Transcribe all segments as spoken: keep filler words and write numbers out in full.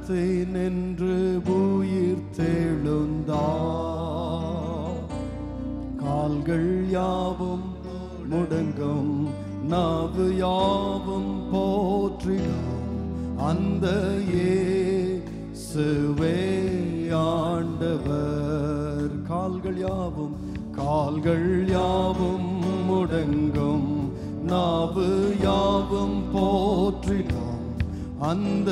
நின்று உயிர் தெழுந்தார். கால்கள் யாவும் முடங்கும், நாவு யாவும் போற்றிடும் அந்த இயேசுவே ஆண்டவர். கால்கள் யாவும் கால்கள் யாவும் முடங்கும், நாவு யாவும் போற்றிடும் அந்த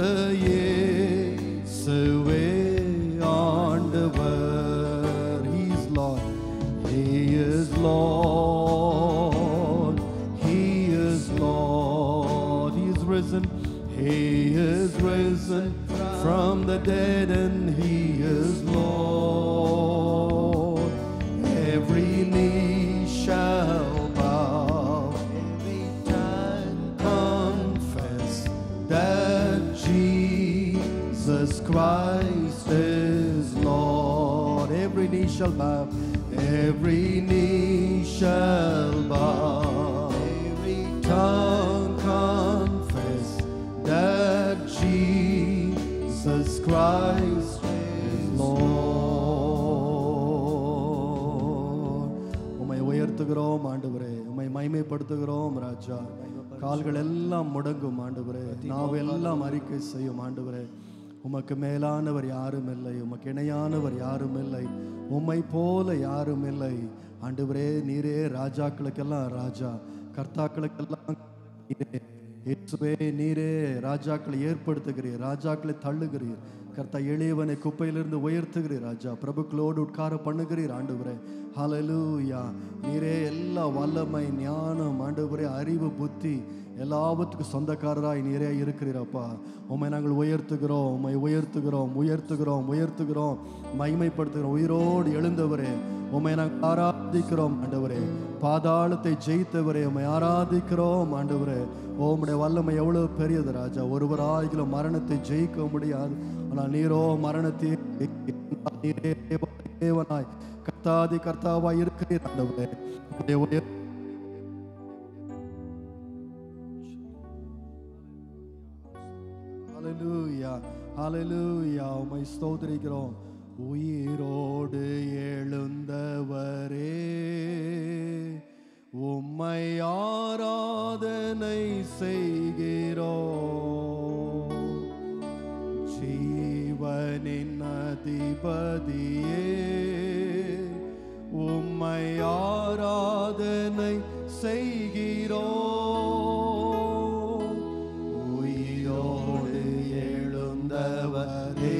இயேசுவே ஆண்டவர். He is Lord, He is Lord, He is Lord. He is risen, He is risen from the dead, and He is Lord. Every knee shall bow, every tongue confess that Jesus Christ is Lord. Every knee shall bow, every knee shall bow, every tongue confess that Jesus Christ is Lord. உம்மை உயர்த்துகிறோம் ஆண்டவரே, உம்மை மகிமைப்படுத்துகிறோம் ராஜா. கால்கள் எல்லாம் முடங்கும் ஆண்டவரே, நாவு எல்லாம் அறிக்கை செய்யும் ஆண்டவரே. உமக்கு மேலானவர் யாரும் இல்லை, உமக்கு இணையானவர் யாரும் இல்லை, உம்மை போல யாரும் இல்லை ஆண்டவரே. நீரே ராஜாக்களுக்கெல்லாம் ராஜா, கர்த்தாக்களுக்கெல்லாம் இயேசுவே நீரே ராஜாக்களை ஏற்படுத்துகிறீர், ராஜாக்களை தள்ளுகிறீர். கர்த்தா எளியவனை குப்பையிலிருந்து உயர்த்துகிறீர் ராஜா, பிரபுக்களோடு உட்கார பண்ணுகிறீர் ஆண்டவரே. ஹல்லேலூயா. நீரே எல்லா வல்லமை, ஞானம் ஆண்டவரே, அறிவு, புத்தி எல்லாவற்றுக்கும் சொந்தக்காரராய் நீரே இருக்கிறீரப்பா. உம்மை நாங்கள் உயர்த்துகிறோம், உம்மை உயர்த்துகிறோம், உயர்த்துகிறோம், உயர்த்துகிறோம், மகிமைப்படுத்துகிறோம். உயிரோடு எழுந்தவரே உம்மை நாங்கள் ஆராதிக்கிறோம் ஆண்டவரே. பாதாளத்தை ஜெயித்தவரே உம்மை ஆராதிக்கிறோம் ஆண்டவரே. உம்முடைய வல்லமை எவ்வளவு பெரியது ராஜா. ஒருவராகிலும் மரணத்தை ஜெயிக்க முடியாது, ஆனால் நீரோ மரணத்தை நீரே தேவனாய் கர்த்தாதி கர்த்தாவாய் இருக்கிறீர் ஆண்டவரே. ஹல்லேலூயா, ஹல்லேலூயா. உம்மை ஸ்தோத்திரிக்கிறோம். உயிரோடு எழுந்தவரே உம்மை ஆராதனை செய்கிறோம். ஜீவனின் அதிபதியே உம்மை ஆராதனை செய்கிறோம். உயிரோடு எழுந்தவரே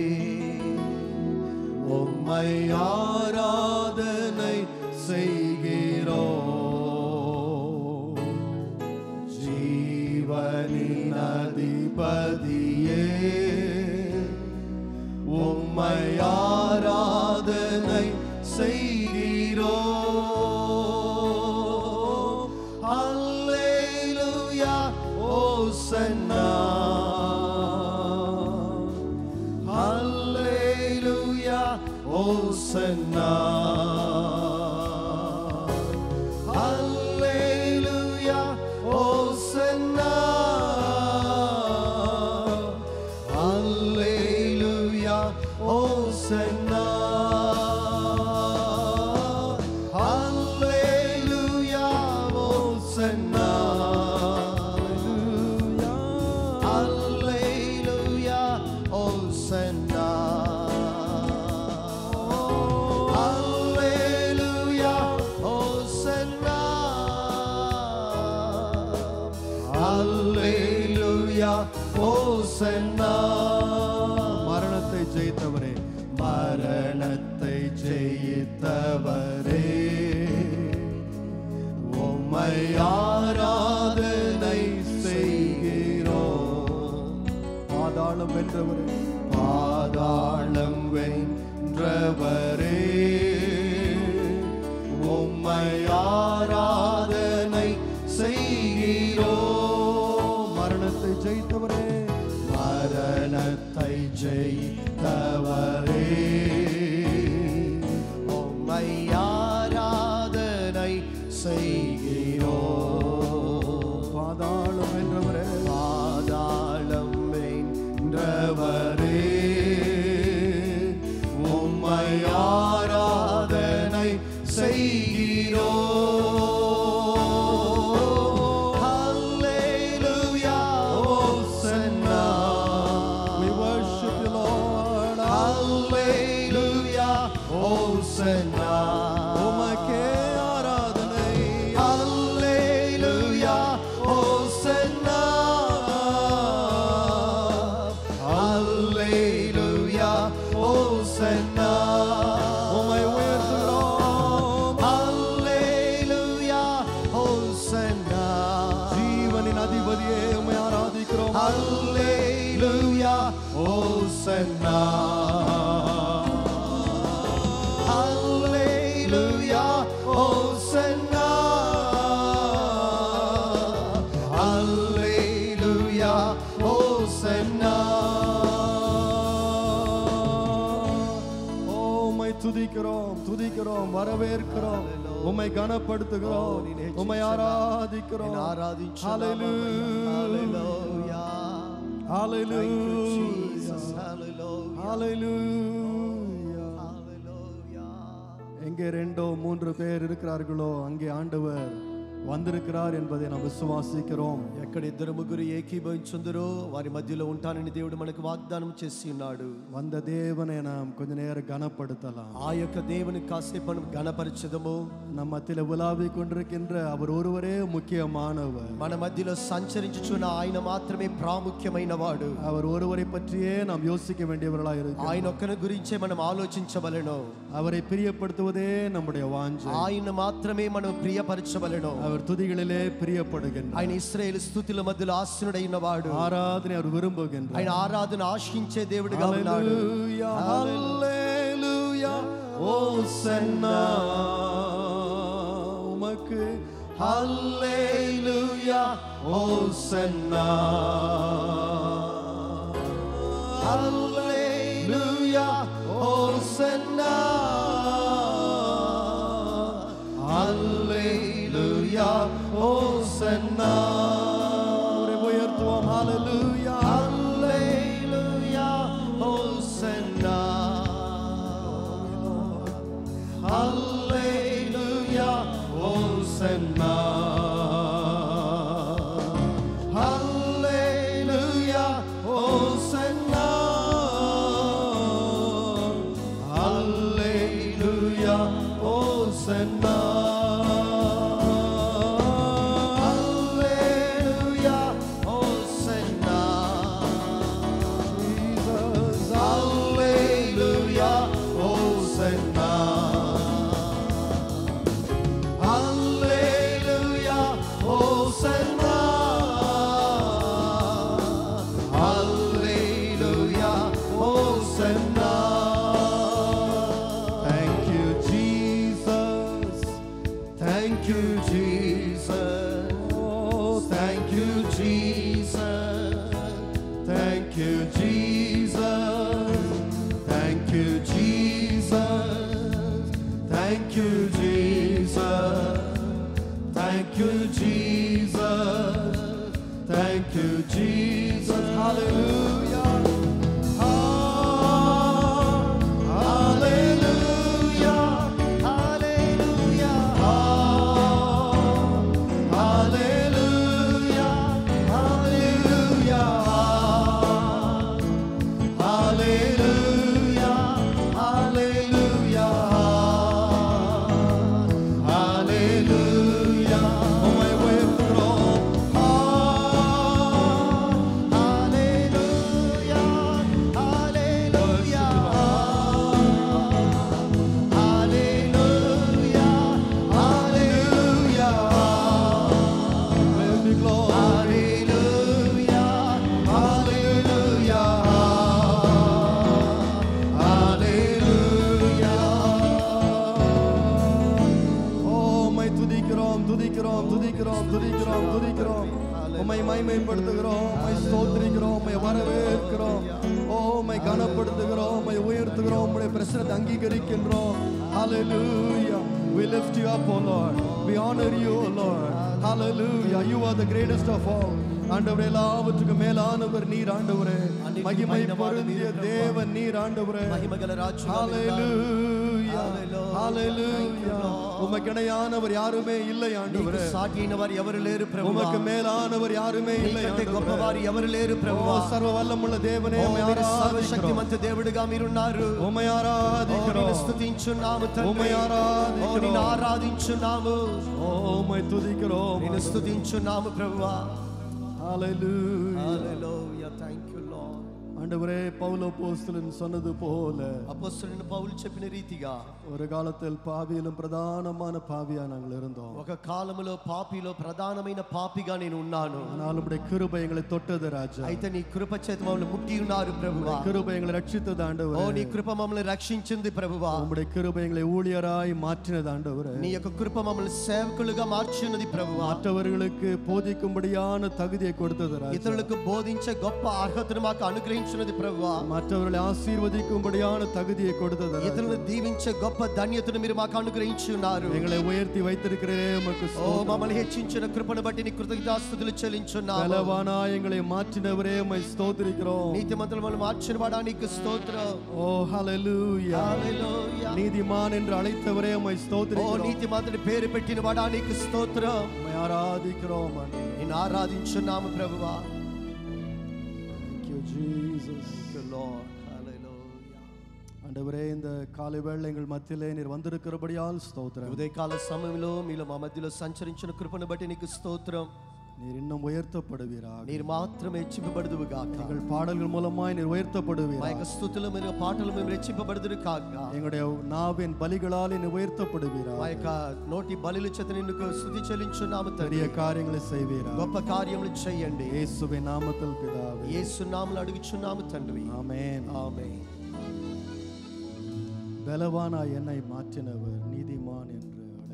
உம்மை ஆராதனை செய்கிறோம். ஜீவனின் அதிபதியே உம்மை ஆராதனை செய்கிறோம். அல்லேலூயா, ஓசன்னா, அல்லேலூயா, ஓசன்னா, அல்லேலூயா, ஓசன்னா, அல்லேலூயா, ஓசன்னா, அல்லேலூயா, ஓசன்னா, அல்லேலூயா, ஓசன்னா, அல்லேலூயா, ஓசன்னா, அல்லேலூயா, ஓசன்னா. மரணத்தை ஜெயித்தவரே, மரணத்தை ஜெயித்தவரே உம்மை ஆராதனை செய்கிறோம். பாதாளம் வென்றவரே, பாதாளம் வென்றவரே உம்மை ஆராதனை செய்கிறோம். மரணத்தை ஜெயித்தவரே, மரணத்தை ஜெயித்தவரே உம்மை ஆராதனை செய்கிறோம். பாதாளம் வென்றவரே, பாதாளம் வென்றவரே Hosanna. Hallelujah, Hosanna. Hallelujah, Hosanna. உம்மை துதிக்கிறோம், துதிக்கிறோம், வரவேற்கிறோம், உம்மை கனப்படுத்துகிறோம், உம்மை ஆராதிக்கிறோம். Hallelujah. Hallelujah. Hallelujah. Hallelujah. Hallelujah. எங்கே ரெண்டோ மூன்று பேர் இருக்கிறார்களோ அங்கே ஆண்டவர் வந்திருக்கிறார் என்பதை நாம் விசுவாசிக்கிறோம். ఎక్కడ ఇద్దరు ముగ్గురు ఏకీభవించుందరో వారి మధ్యలో ఉంటానని దేవుడు మనకు వాగ్దానం చేసి ఉన్నాడు. வந்த தேவனை நாம் கொஞ்ச நேரம் கனப்படுத்தலாம். ఆ యొక్క దేవుని కాసేపు మనం గణపరచదము. நம்ம மத்தியில உலாவி கொண்டிருக்கின்ற அவர் ஒருவரே முக்கியமானவர். మన మధ్యలో సంచరించుచున్న ఆయన మాత్రమే ప్రాముఖ్యమైన వాడు. அவர் ஒருவரை பற்றியே நாம் யோசிக்க வேண்டியவர்களாக இருக்கிறோம். ఆయన ఒక్కని గురించే మనం ఆలోచించవలెను. அவரை பிரியப்படுத்துவதே நம்முடைய வாஞ்சை. ఆయన మాత్రమే మనం ప్రియపరచవలెను. அவர் துதிகளிலே பிரியப்படுகின்றார். ఆయన ఇశ్రాయేలు స్తుతుల మధ్యలో ఆసీనుడై ఉన్నవాడు. ஆராதனை அவர் விரும்புகின்றார். ఆయన ఆరాధన ఆశించే దేవుడిగా ఉన్నాడు. హల్లెలూయా, హల్లెలూయా, హోసన్నా ఉమకు. Hallelujah, hosanna. Hallelujah, hosanna. Hallelujah, Hosanna. உயர்த்துவோம். Hallelujah, Hallelujah, Hosanna. Hallelujah, Hosanna. Hallelujah, Hosanna. Hallelujah, Hosanna. Hallelujah. We lift you up, O Lord. We honor you, O Lord. Hallelujah. You are the greatest of all. ஆண்டவரே, எல்லாவற்றுக்கு மேலானவர் நீர் ஆண்டவரே. மகிமை பொருந்திய தேவன் நீர் ஆண்டவரே. Hallelujah. Hallelujah. உமக்கு இணையானவர் யாருமே இல்லை ஆண்டவரே. சாட்டினவர் எவரு లేరు ప్రభువా. உமக்கு மேலானவர் யாருமே இல்லை ஆண்டவரே. గొప్పవారు ఎవరు లేరు ప్రభువా. సర్వ వల్లముள்ள దేవనే ఉమ్மை ఆరాధిக்கிறோம். సర్వశక్తిమంత దేవుడిగా మీరు ఉన్నారు. ఉమ్மை ఆరాధిக்கிறோம். నిన్ను స్తుతించున్నాము తండ్రి. ఉమ్மை ఆరాధిக்கிறோம். నిన్ను ఆరాధించున్నాము. ఉమ్மை తుదిக்கிறோம். నిన్ను స్తుతించున్నాము ప్రభువా. Hallelujah. Hallelujah. Thank you, Lord. ஆண்டவரே, பவுல் அப்போஸ்தலன் சொன்னது போல అపోస్తలుడైన పౌలు చెప్పిన రీతిగా ஒரு காலத்தில் பாவியிலும் பிரதானமான பாவியா நாங்கள் இருந்தோம். ఒక కాలములో పాపిలో ప్రధానమైన పాపిగా నేను ఉన్నాను. ஆனால் உம்முடைய கிருபை எங்களை தொட்டது ராஜா. అయితే నీ కృప చేత మమ్మల్ని ముట్టి ఉన్నారు ప్రభువా. கிருபை எங்களை ரட்சித்தது ஆண்டவரே. ఓ నీ కృప మమ్మల్ని రక్షించింది ప్రభువా. உம்முடைய கிருபை எங்களை ஊழியராய் மாற்றினது ஆண்டவரே. నీ యొక్క కృప మమ్మల్ని సేవకులుగా మార్చినది ప్రభువా. மற்றவர்களுக்கு போதிக்கும்படியான தகுதியை கொடுத்தது ராஜா. ఇతరులకు బోధించే గొప్ప అర్హతను మాకు అనుగ్రహించినది ప్రభువా. மற்றவர்களை ஆசீர்வதிக்கும்படியான தகுதியை கொடுத்தது ராஜா. ఇతరులను దీవించే గొప్ప ధన్యతను మీరు మాకు అనుగ్రహించి ఉన్నారు. எங்களை உயர்த்தி வைத்திருக்கிறே உமக்கு ఓ ஸ்தோத்திரம். మమ్మల్ని హెచ్చించిన కృపను బట్టి నీ కృతజ్ఞతాస్తుతులు చెల్లించున్నాము. பலவானாய் எங்களை மாற்றினவரே உம்மை ஸ்தோத்திரிக்கிறோம். నీతిమంతులు మనల్ని మార్చిన వాడా నీకు స్తోత్రం. ஓ ஹalleluya. హల్లెలూయా. நீதிமான் என்று அழைத்தவரே உம்மை ఓ ஸ்தோத்திரிக்கிறோம். నీతిమంతుని పేరు పెట్టిన వాడా నీకు స్తోత్రం. உம்மை ஆராதிக்கிறோம் ஆண்டவரே. నిన్ను ఆరాధించున్నాము ప్రభువా. Thank you Jesus. Thank you Lord. Hallelujah. ஆண்டவரே, இந்த காலை வேளை எங்கள் மத்தியிலே நீர் வந்திருக்கிறபடியால் ஸ்தோத்திரம். ఉదయకాల సమయంలో మీలో మా మధ్యలో సంచరించిన కృపను బట్టి నీకు స్తోత్రం. நீர் இன்னும் உயர்த்தப்படுவீராக. నీరు మాత్రమే హెచ్చింపబడుదువు గాక. எங்கள் பாடல்கள் மூலமாய் நீர் మా உயர்த்தப்படுவீராக. యొక్క స్తుతులు మరియు పాటలు మేము హెచ్చింపబడుదురు కాక. எங்களுடைய நாவின் பலிகளால் நீர் మా உயர்த்தப்படுவீராக. యొక్క నోటి బలుల చేత నిన్ను స్తుతి చెల్లించున్నాము తండ్రి. பெரிய காரியங்களை செய்வீராக. గొప్ప కార్యములు చేయండి. இயேசுவின் நாமத்தில் பிதாவே. యేసు నామములో అడుగుచున్నాము తండ్రి. ஆமென். ఆమేన్. பலவானா என்னை மாற்றினவர் நீதிமான் என்று அழைத்து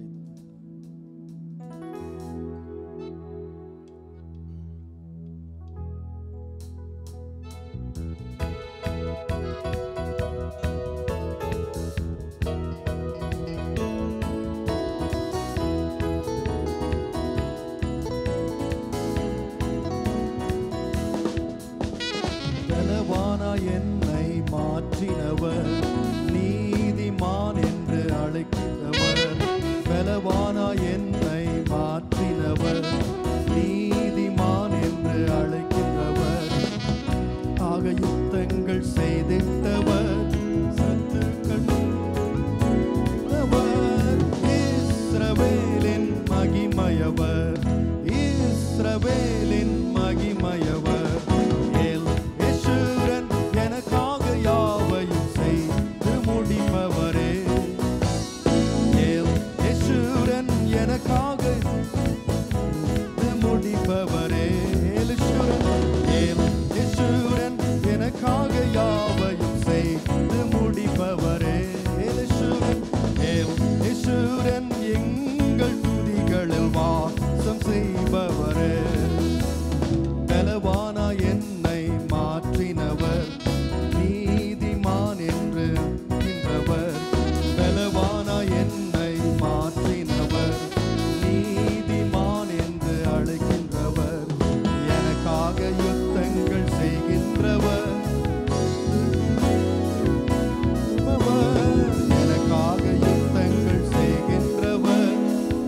பலவானா என்னை மாற்றினவர் நீதிமான் என்று அழைக்கிறவர். பலவானா என்னை மாற்றினவர் நீதிமான் என்று அழைக்கிறவர். ஆக யுத்தங்கள் செய்திட்டவர் சத்துக்கள் இஸ்ரவேலின் மகிமையவர். இஸ்ரவேலின் மகிமையவர். எனக்காக யாவையும் செய்து முடிப்பவரே. யேசுரன் எனக்காக முடிப்பவரே. யேசுரன் எனக்காக யாவையும் செய்து முடிப்பவரே. யேசுரன் எங்கள் துதிகளில் வாசம் செய்பவரே. பலவானா என்னை மாற்றினவர் நீதிமான் என்று அழைக்கிறவர். பலவானா என்னை மாற்றினவர் நீதிமான் என்று அழைக்கின்றவர். எனக்காக யுத்தங்கள் செய்கின்றவர். எனக்காக யுத்தங்கள் செய்கின்றவர்.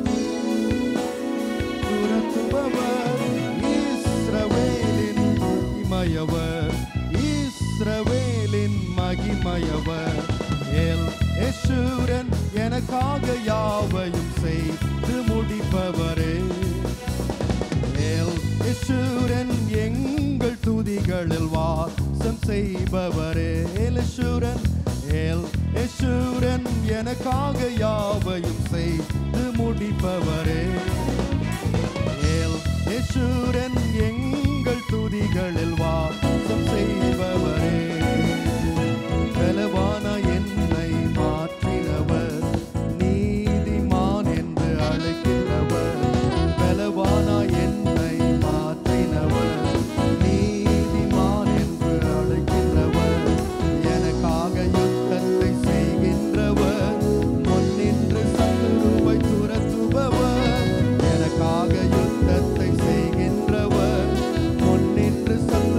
துரத்துபவர். இஸ்ரவேலின் மகிமையவர். இஸ்ரவேலின் மகிமையவர். எல் யேசுரன் எனக்காக யாவையும் செய்து முடிப்பவரே. எல் யேசுரன் எங்கள் துதிகளில் வாசம் செய்பவரே. யேசுரன் எல் யேசுரன் எனக்காக யாவையும் செய்து முடிப்பவரே. எல் யேசுரன் எங்கள் துதிகளில் வாசம் செய்பவரே. பலவானா என்னை மாற்றினவர் நீதிமான் என்று அழைக்கிறவர். பலவானா என்னை மாற்றினவர் நீதிமான் என்று அழைக்கிறவர். எனக்காக யுத்தத்தை செய்கின்றவர். முன்னின்று சத்துருவை துரத்துபவர். எனக்காக யுத்தத்தை செய்கின்றவர். முன்னின்று சத்துரு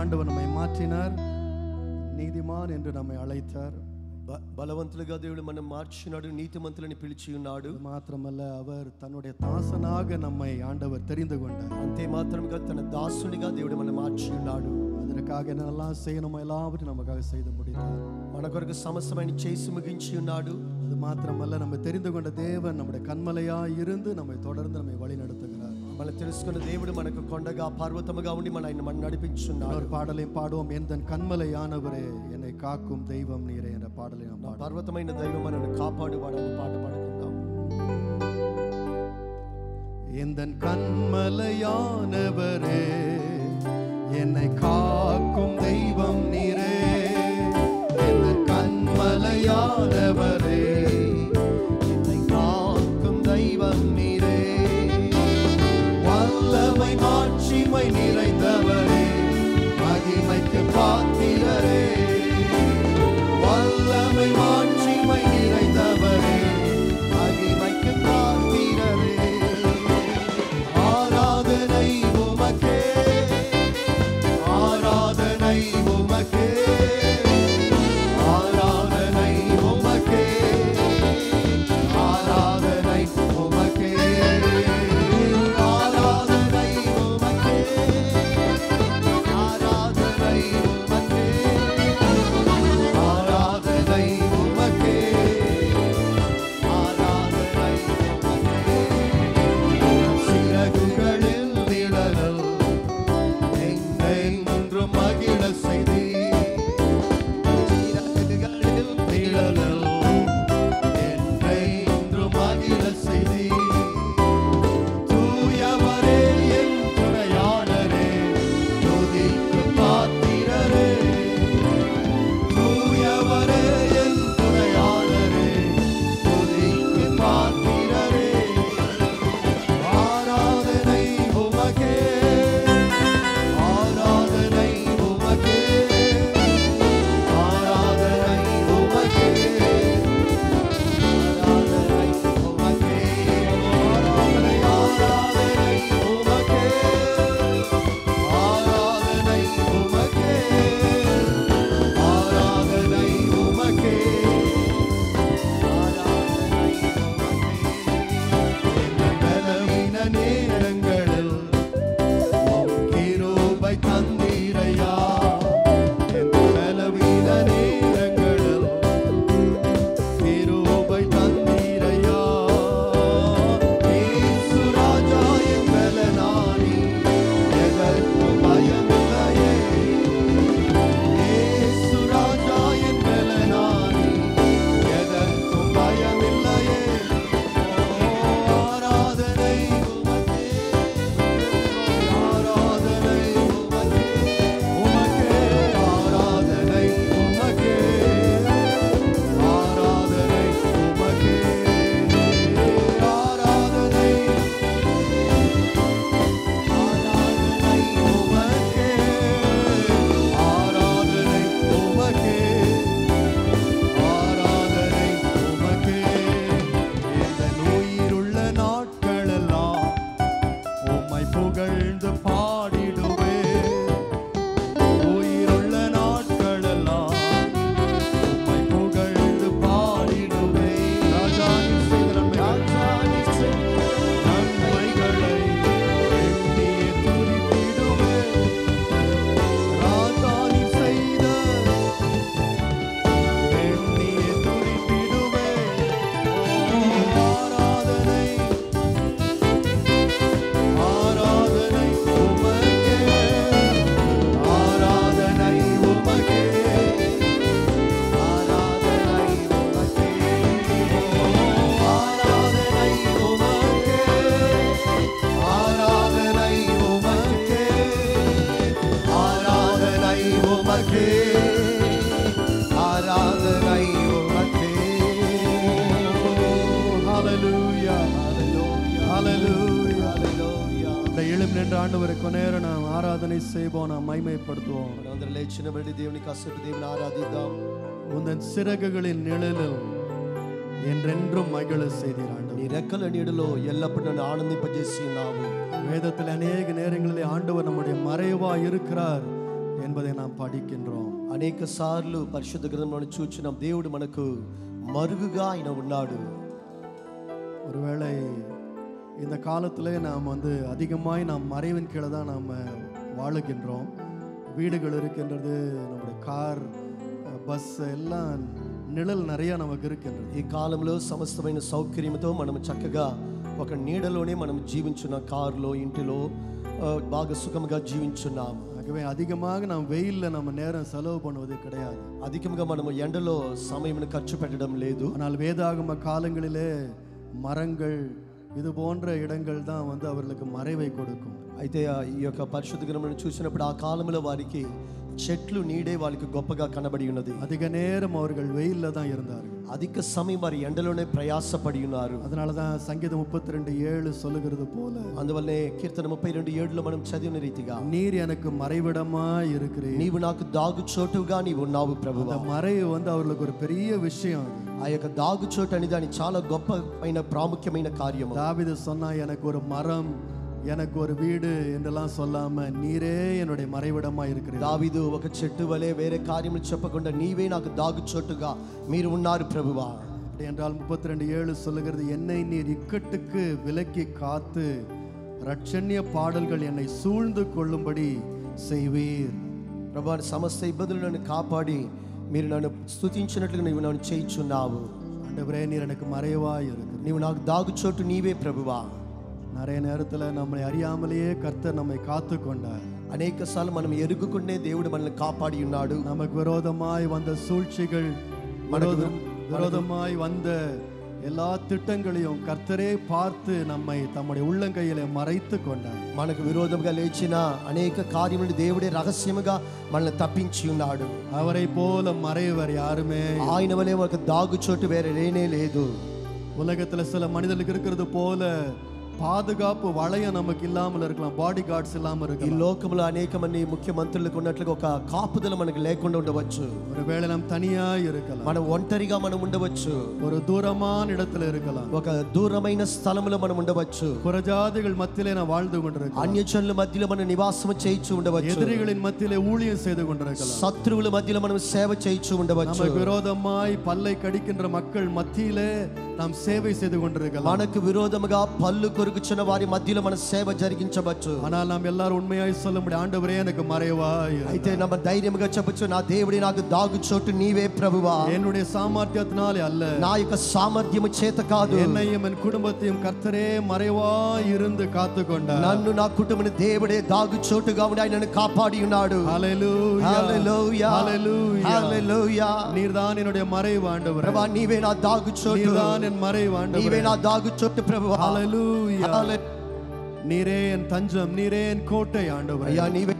ஆண்டவர் நம்மை மாற்றினார். நீதிமான் என்று நம்மை அழைத்தார். బలవంతులుగా దేవుడు మనం మార్చినాడు, నీతిమంతులని పిలిచి ఉన్నాడు. మాత్రమల్ల அவர் தன்னுடைய தாசனாக நம்மை ஆண்டவர் தெரிந்து கொண்டார். అంతే మాత్రమే తన దాసునిగా దేవుడు మనం మార్చి ఉన్నాడు. அதற்காக என்னெல்லாம் செய்யணுமோ எல்லாவற்றையும் நமக்காக செய்து முடித்தார். మన కొరకు సమస్తమైన చేసి ముగించి ఉన్నాడు. அது மாத்திரமல்ல, நம்ம தெரிந்து கொண்ட தேவன் நம்முடைய கண்மலையாய் இருந்து நம்மை தொடர்ந்து நம்மை வழி நடத்துகிறார். మనం తెలుసుకున్న దేవుడు మనకు కొండగా పర్వతముగా ఉండి మన ఆయన మనం నడిపించున్నాడు. ஒரு பாடலையும் பாடுவோம். எந்தன் கண்மலையானவரே என்னை காக்கும் தெய்வம் நீரே என்ற பாடலை நாம் பாடுவோம். పర్వతమైన దైవం మనల్ని కాపాడువాడని పాట పాడుకుందాం. எந்தன் கண்மலையானவரே என்னை காக்கும் தெய்வம் நீரே, எந்தன் கண்மலையானவரே என்னை காக்கும் தெய்வம் நீரே, வல்லமை மாட்சிமை நிறைந்தவரே மகிமைக்கு பாத்திரரே, வல்லமை மாட்சிமை நிறைந்தவரே மகிமைக்கு பாத்திரரே, ஆராதனை உமக்கே, ஆராதனை உமக்கே, ஆராதனை உமக்கே, ஆராதனை உமக்கே, ஆராதனை உமக்கே, ஆராதனை உமக்கே, ஆராதனை உமக்கே, ஆராதனை உமக்கே. சிறகுகளில் நிழல் என்னை என்றும் மகிழ செய்தீர், சிறகுகளில் நிழல் என்னை என்றும் மகிழ செய்தீர், தூயவரே என் துணையாளரே துதிக்கு பாத்திரரே, தூயவரே என் துணையாளரே துதிக்கு பாத்திரரே, ஆராதனை உமக்கே, ஆராதனை உமக்கே, ஆராதனை உமக்கே, ஆராதனை உமக்கே, ஆராதனை ஆராதனை உமக்கே, ஆராதனை உமக்கே, ஆராதனை உமக்கே, ஆராதனை உமக்கே. பலவீன நேரங்களில் உம் கிருபை தந்தீரையா, என் பலவீன நேரங்களில் கிருபை தந்தீரையா, இயேசு ராஜா என் பலனானி எதற்கும் பயமில்லையே, இயேசு ராஜா என் பலனானி எதற்கும் பயமில்லையே, ஆராதனை உமக்கே, ஆராதனை உமக்கே, உமக்கே ஆராதனை உமக்கே, ஆராதனை உமக்கே, ஆராதனை ஆராதனை உமக்கே, ஆராதனை உமக்கே, ஆராதனை உமக்கே. எந்தன் உயிருள்ள நாட்களெல்லாம் உம்மை புகழ்ந்து பாடிடுவேன், உயிருள்ள நாட்களெல்லாம் உம்மை புகழ்ந்து பாடிடுவேன். ராஜா நீர் செய்த நன்மைகள், நன்மைகளை எண்ணியே துதித்திடுவேன், ராஜா நீர் செய்த எண்ணியே துதித்திடுவேன். ஆராதனை ஆராதனை உமக்கே, ஆராதனை உமக்கே, ஆராதனை உமக்கே, ஆராதனை உமக்கே, ஆராதனை உமக்கே, ஆராதனை உமக்கே, ஆராதனை உமக்கே. ஹalleluya, ஹalleluya, ஹalleluya, ஹalleluya. இந்த எழும் நின்ற ஆண்டவரை கொநேரம் நாம் ஆராதனை செய்வோம், நாம் மகிமைப்படுத்துவோம். మనందరం లేచిన వెండి దేవుని కాసేపు దేవుని ఆరాధిద్దాం. உந்தன் சிறகுகளின் நிழலில் என்றென்றும் மகிழ செய்தீர் ஆண்டவர். నీ రెక్కల నీడలో ఎల్లప్పుడూ నన్ను ఆనందింపజేసి ఉన్నావు. வேதத்தில் அநேக நேரங்களிலே ஆண்டவர் நம்முடைய மறைவா இருக்கிறார் என்பதை நாம் படிக்கின்றோம். అనేక సార్లు పరిశుద్ధ గ్రంథంలో చూచున్నాం దేవుడు మనకు మరుగుగా ఆయన ఉన్నాడు. ஒருவேளை இந்த காலத்திலே நாம் வந்து அதிகமாய் நாம் மறைவின் கீழே தான் நாம் வாழுகின்றோம். வீடுகள் இருக்கின்றது, நம்முடைய கார், பஸ் எல்லாம் நிழல் நிறைய நமக்கு இருக்கின்றது. ఈ కాలంలో సమస్తమైన సౌకర్యంతో మనం చక్కగా ఒక నీడలోనే మనం జీవించున్నాం. కారులో, ఇంటిలో బాగా సుఖంగా జీవించున్నాం. ஆகவே அதிகமாக நாம் வெயிலில் நம்ம நேரம் செலவு பண்ணுவது கிடையாது. అధికంగా మనం ఎండలో సమయం ఖర్చు పెట్టడం లేదు. ஆனால் வேதாகம காலங்களிலே மரங்கள் இது போன்ற இடங்கள் தான் வந்து அவர்களுக்கு மறைவை கொடுக்கும். అయితే ఈ యొక్క పరిశుద్ధ గ్రంథంలో చూసినప్పుడు ఆ కాలంలో వారికి చెట్లు నీడే వాళ్ళకి గొప్పగా కనబడి ఉన్నది. அதிக நேரம் அவர்கள் வெயிலில் தான் இருந்தார்கள். అధిక సమయం వారి ఎండలోనే ప్రయాసపడి ఉన్నారు. அதனால தான் சங்கீதம் முப்பத்தி ரெண்டு ஏழு சொல்லுகிறது போல, అందువల్లే కీర్తన ముప్పై రెండు ఏడులో మనం చదివిన రీతిగా நீர் எனக்கு மறைவிடமாய் இருக்கிறீர், నీవు నాకు దాగు చోటుగా నీవు ఉన్నావు ప్రభువా. அந்த மறைவு வந்து அவர்களுக்கு ஒரு பெரிய விஷயம். ఆ యొక్క దాగు చోటు అనేది దాని చాలా గొప్పమైన ప్రాముఖ్యమైన కార్యము. தாவீது சொன்னா, எனக்கு ஒரு மரம், எனக்கு ஒரு வீடு என்றெல்லாம் சொல்லாம நீரே என்னுடைய மறைவிடமா இருக்கிறீர். దావీదు ఒక చెట్టు వలె వేరే కార్యములు చెప్పకుండా నీవే నాకు దాగు చోటుగా మీరు ఉన్నారు ప్రభువా. அப்படி என்றால் முப்பத்தி ரெண்டு ஏழு சொல்லுகிறது, என்னை நீர் இக்கட்டுக்கு விலக்கி காத்து ரட்சண்ய பாடல்கள் என்னை சூழ்ந்து கொள்ளும்படி செய்வீர். ప్రభువా, సమస్త ఇబ్బందులను నన్ను కాపాడి మీరు నన్ను స్తుతించినట్లుగా నీవు నన్ను చేయించున్నావు. ஆண்டவரே, நீர் எனக்கு மறைவாய் இருக்கிறீர். నీవు నాకు దాగు చోటు నీవే ప్రభువా. நிறைய நேரத்துல நம்மை அறியாமலேயே கர்த்தர் நம்மை காத்து கொண்டார். అనేక సార్లు మనం ఎరుగుకునే దేవుడు మనల్ని కాపాడి ఉన్నాడు. நமக்கு விரோதமாய் வந்த சூழ்ச்சிகள், விரோதமாய் வந்த எல்லா திட்டங்களையும் கர்த்தரே பார்த்து நம்மை தம்முடைய உள்ளங்கையிலே மறைத்து கொண்டார். మనకు విరోధంగా లేచిన అనేక కార్యములను దేవుడే రహస్యముగా మనల్ని తప్పించి ఉన్నాడు. அவரை போல மறைவர் யாருமே, ఆయన వలె ఒక దాగు చోటు వేరే లేనే లేదు. உலகத்துல சில மனிதர்களுக்கு இருக்கிறது போல பாதுகாப்பு வளையம் நமக்கு இல்லாமல் இருக்கலாம், பாடி கார்ட்ஸ் இல்லாமல் ఈ இருக்கலாம். లోకంలో అనేక మంది ముఖ్యమంత్రులకు ఉన్నట్లుగా ఒక కాపుదల మనకు లేకుండా ఉండవచ్చు. ஒருவேளை நாம் தனியா இருக்கலாம், మనం ఒంటరిగా మనం ఉండవచ్చు. ஒரு தூரமான இடத்துல இருக்கலாம், ఒక దూరమైన స్థలములో మనం ఉండవచ్చు. புறஜாதிகள் மத்தியிலே நாம் வாழ்ந்து கொண்டிருக்கலாம், అన్యజనుల మధ్యలో మనం నివాసం చేయించు ఉండవచ్చు. எதிரிகளின் மத்தியிலே ஊழியம் செய்து கொண்டிருக்கலாம், శత్రువుల మధ్యలో మనం సేవ చేయించు ఉండవచ్చు. நமக்கு விரோதமாய் பல்லை கடிக்கின்ற மக்கள் மத்தியிலே நாம் சேவை செய்து கொண்டிருக்கலாம். మనకు విరోధముగా పళ్ళు కొరుకుచున్న వారి మధ్యలో మన సేవ జరిగించవచ్చు. ஆனால் நாம் எல்லாரும் உண்மையாய் சொல்ல முடியும், ஆண்டவரே எனக்கு மறைவாய். అయితే நம்ம ధైర్యముగా చెప్పొచ్చు, నా దేవుడి నాకు దాగు చోటు నీవే ప్రభువా. என்னுடைய சாமர்த்தியத்தினாலே அல்ல, నా యొక్క సామర్థ్యము చేత కాదు, என்னையும் என் குடும்பத்தையும் கர்த்தரே மறைவாய் இருந்து காத்து கொண்டார். నన్ను నా కుటుంబని దేవుడే దాగు చోటుగా ఉండి ఆయన నన్ను కాపాడి ఉన్నాడు. ஹல்லேலூயா, హల్లెలూయా, ஹல்லேலூயா, హల్లెలూయా. நீர்தான் என்னுடைய மறைவு ஆண்டவரே, ప్రభువా నీవే నా దాగు చోటు, நீர்தான் என் மறைவு ஆண்டவரே, నీవే నా దాగు చోటు ప్రభువా. ஹல்லேலூயா, హల్లెలూయా. நீரே என் தஞ்சம், நீரே என் கோட்டை ஆண்டவரே. అయ్యా నీవే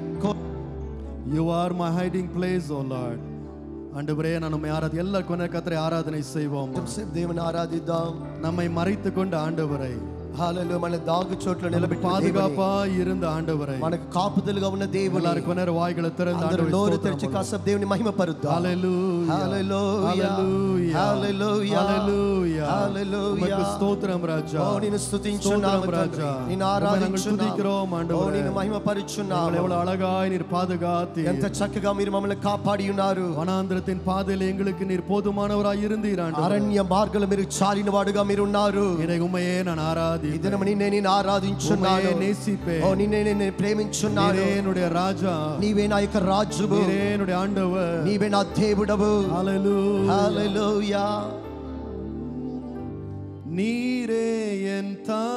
You are my hiding place, O Lord. ஆண்டவரே, நான் நம்மை ஆராதி எல்லா கொன கர்த்தரை ஆராதனை செய்வோம். దేవుని ఆరాధిద్దాం. நம்மை மறைத்து கொண்ட ஆண்டவரை, హల్లెలూయా. మన దాగు చోట్ల నిలబెట్టి பாதுகாப்பா இருந்த ஆண்டவரை, మనకు కాపుదలుగా ఉన్న దేవుని எல்லாரும் கொன வாய்களை திறந்து అందరూ ஆண்டவரை నోరు స్తోత్రం తెరిచి பண்ணுவோம். కాసేపు దేవుని మహిమ పరుద్దాం. హల్లెలూయా, హల్లెలూయా, హల్లెలూయా, హల్లెలూయా, హల్లెలూయా, హల్లెలూయా. உமக்கு ஸ்தோத்திரம் ராஜா. ఓ నిన్ను స్తుతించున్నాము స్తోత్రం తండ్రి, రాజా. నిన్ను உம்மை நாங்கள் ఆరాధించున్నాము. துதிக்கிறோம் ఓ ஆண்டவரே. నిన్ను మహిమ పరుచున్నాము. எவ்வளவு అழகாய் நீர் பாதுகாத்தீர். ఎంత చక్కగా మీరు మమ్మల్ని కాపాడి ఉన్నారు. வனாந்திரத்தின் பாதையில் எங்களுக்கு நீர் போதுமானவராய் இருந்தீர் ஆண்டவரே. అరణ్య మార్గంలో మీరు చాలిన వాడుగా మీరు ఉన్నారు. இதை உம்மையே நான் ஆராதி, ఈ దినము నిన్నే నేను ఆరాధించున్నాను. உம்மையே நேசிப்பேன். ఓ నిన్నే నేను ప్రేమించున్నాను. நீரே என்னுடைய ராஜா, నీవే నా యొక్క రాజువు, நீரே என்னுடைய ஆண்டவர். నీవే నా దేవుడవు. ஹல்லேலூயா, హల్లెలూయా. நீரே என்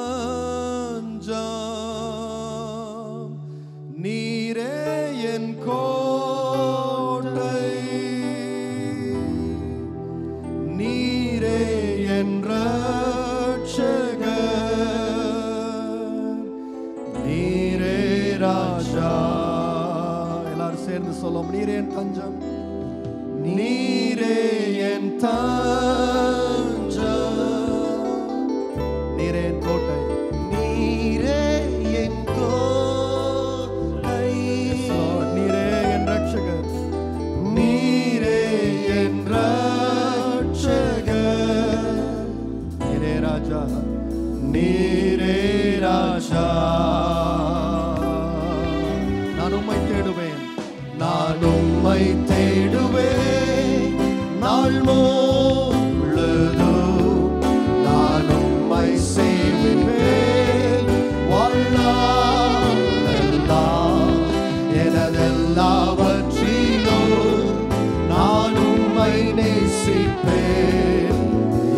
தஞ்சம், நீரே என் கோட்டை, நீரே என் ரட்சகர், நீரே ராஜா. எல்லாரும் சேர்ந்து சொல்லுவோம், நீரே என் தஞ்சம், நீரே என் தஞ்சம், நீரே என் கோட்டை, நீரே என் கோட்டை, நீரே என் ரட்சகர், நீரே என் ரட்சகர், நீரே ராஜா, நீரே ராஜா. நான் உம்மை தேடுவேன், நான் உம்மை தேடுவேன் நாள் முழுதும் நான் உம்மை சேவிப்பேன் வாழ்நாளெல்லாம் எனதெல்லாவற்றிலும் நான் உம்மை நேசிப்பேன்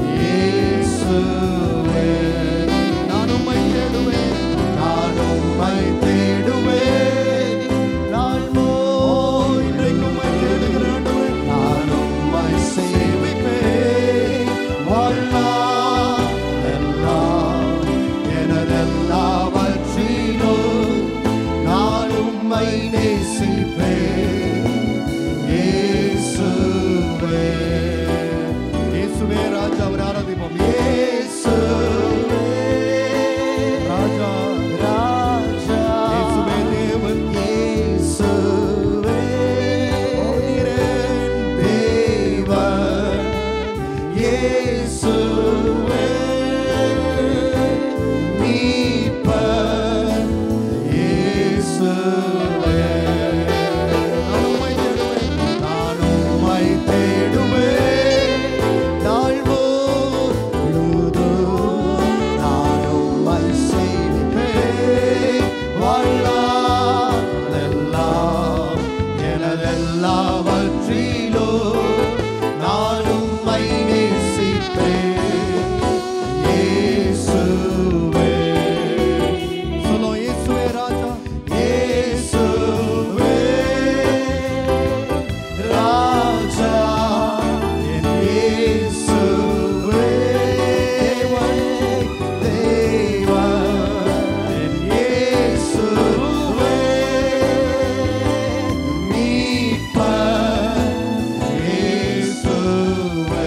இயேசுவே நான் உம்மை தேடுவேன் நான் உம்மை தேடுவேன் நாள் முழுதும் இன்றைக்கு உம்மை தேடுகிறேன் நான் உம்மை சேவிப்பேன் வாழ்நாளெல்லாம் எனதெல்லாவற்றிலும் நான் உம்மை நேசிப்பேன் இயேசுவே இயேசுவே ராஜா அவரை ஆராதிப்போம் இயேசுவே ராஜா ராஜா இயேசுவே தேவன் இயேசுவே நீரே தேவன் இயேசுவே மீட்பர் இயேசுவே நான் உம்மை தேடுவேன் நான் உம்மை தேடுவேன் நாள் முழுதும் நான் உம்மை சேவிப்பேன் வாழ்நாளெல்லாம் எனதெல்லாவற்றிலும் நான் உம்மை நேசிப்பேன் இயேசுவே சொல்லுவோம் இயேசுவே ராஜா இயேசுவே ராஜா என் இயேசுவே தேவன் என் இயேசுவே மீட்பர் இயேசுவே